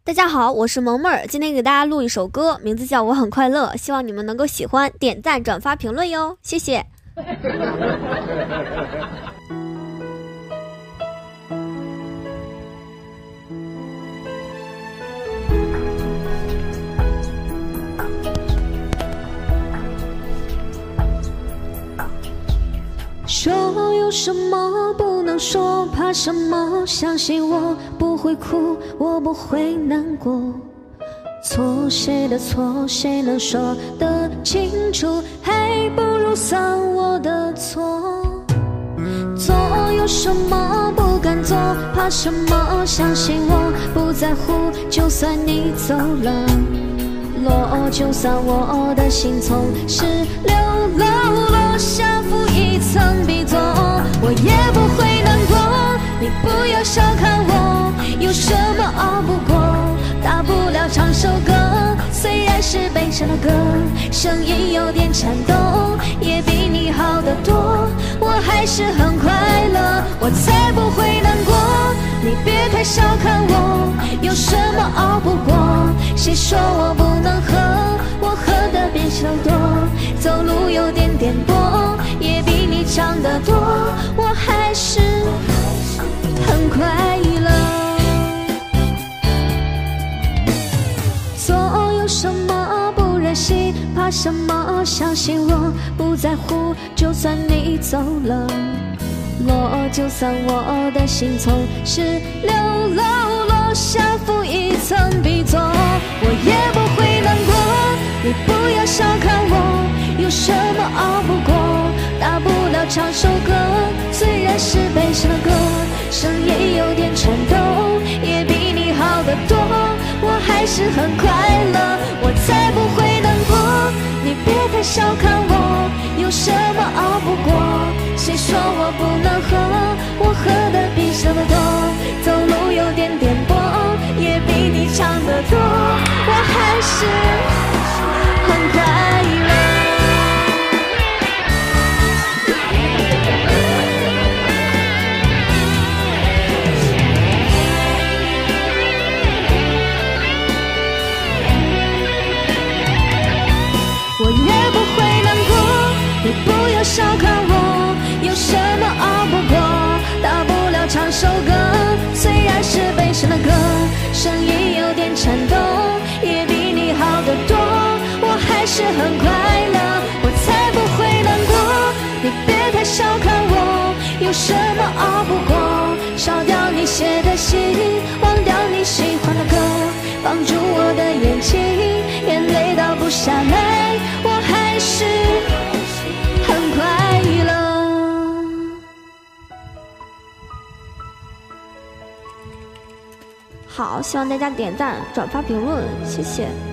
大家好，我是萌妹儿，今天给大家录一首歌，名字叫《我很快乐》，希望你们能够喜欢，点赞、转发、评论哟，谢谢。说有什么不能说，怕什么？相信我不会哭，我不会难过。错谁的错，谁能说得清楚？还不如算我的错。做有什么不敢做，怕什么？相信我不在乎，就算你走了。落，就算我的心从石榴落下，负一层比作，我也不会难过。你不要小看我，有什么熬不过？大不了唱首歌，虽然是悲伤的歌，声音有点颤抖，也比你好得多。我还是很快乐，我才不会难过。你别太小看我，有什么熬不过？谁说我不能喝？我喝得比小多，走路有点颠簸，也比你长得多。我还是很快乐。做有什么不忍心？怕什么？相信我不在乎，就算你走了。落，就算我的心从石榴落下，负一层比作，我也不会难过。你不要小看我，有什么熬不过？大不了唱首歌，虽然是悲伤的歌，声音有点颤抖，也比你好得多。我还是很快乐，我才不会难过。你别太小看我，有什么熬不过？谁说我不能喝？我喝得比什么多，走路有点颠簸，也比你唱得多。我还是很快乐。我也不会难过，你不要小看我，有什么熬不过？大不了唱首歌，虽然是悲伤的歌，声音有点颤抖，也比你好得多。我还是很快乐，我才不会难过。你别太小看我，有什么熬不过？烧掉你写的信，忘掉你喜欢的歌，绑住我的眼睛，眼泪倒不下来，我还是很快乐。好，希望大家点赞、转发、评论，谢谢。